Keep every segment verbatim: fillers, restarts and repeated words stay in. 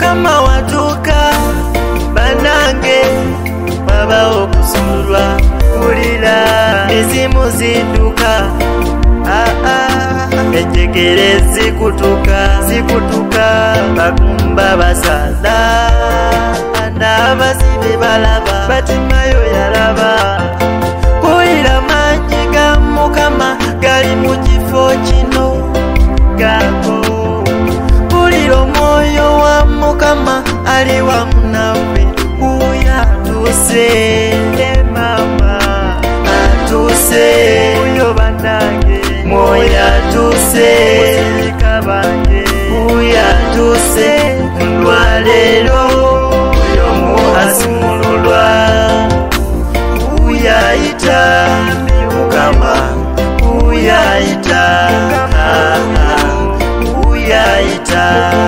Mukama watuka banange baba okusulwa ulira ezimu ziduka ah ah ejegere zikutuka zikutuka bakumba basaza n'abazibe balaba batimayo yalaba kulira manyi ga Mukama gali mu kifo kino gago kulira omwoyo wa Mukama ali wamu nawe uyo atuse mama atuse uyo banange moyo atuse musirika bange uyo atuse lwalero uyo muhasimululwa uyo ayita Mukama uyo ayita uyo ayita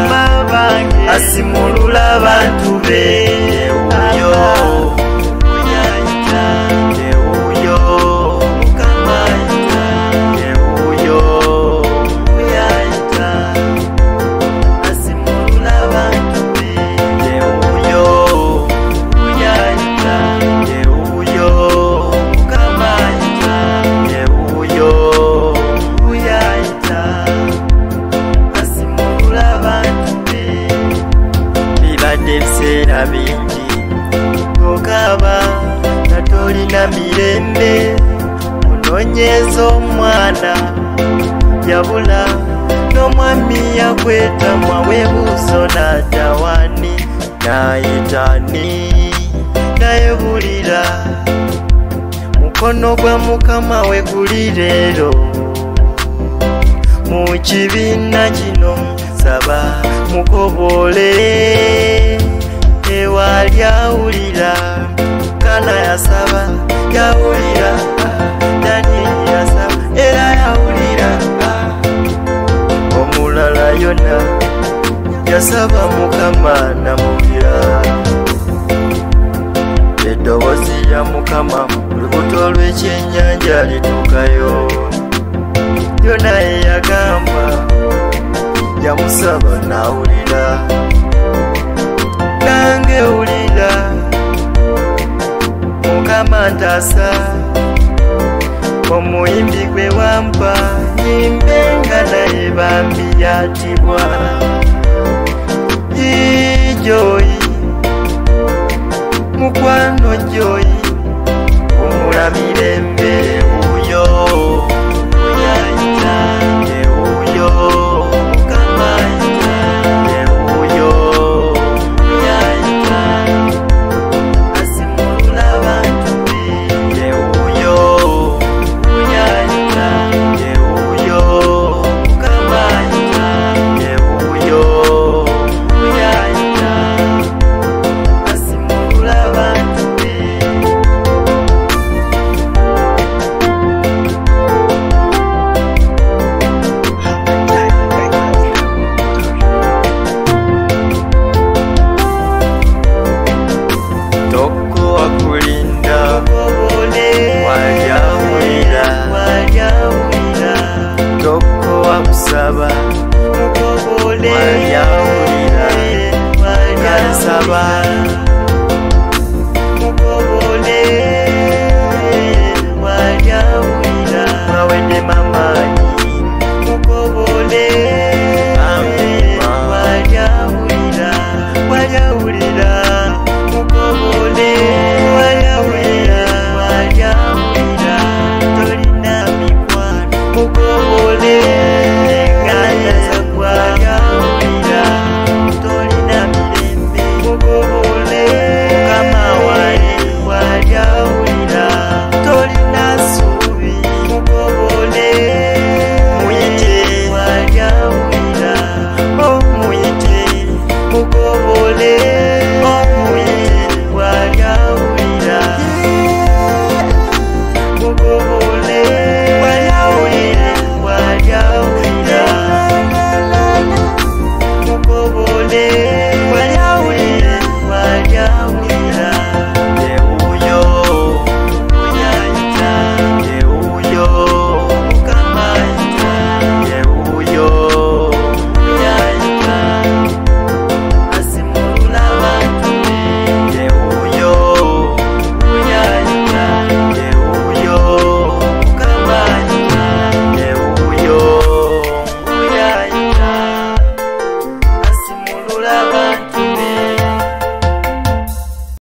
asimulula abantu be uyo uyo ayita uyo Mukama ayita uyo uyo ayita asimulula abantu be uyo uyo ayita uyo Mukama ayita uyo uyo ayita asimulula abantu be bibadde ebiseera bingi okaba natolina mirembe onoonyeza omwana yabula n'omwami yakwetamwa webuuzo n'adawani nayitani nayebulira mukono gwa Mukama we guli leero mu kibiina kino saba mukobole ewali awulira Kana yasaba yawulira Daniel yasaba era yawulira omulala yonna yasaba Mukama namubira eddoboozi lya Mukama olubuto lw'ekyennyanja lituukayo yonna yeyagamba yamusaba nawulira nange wulira Mukama ntasa omuyimbi gwe wampa yimbenga naye bambi yatibwa Joyi mukwano Joyi omulamirembe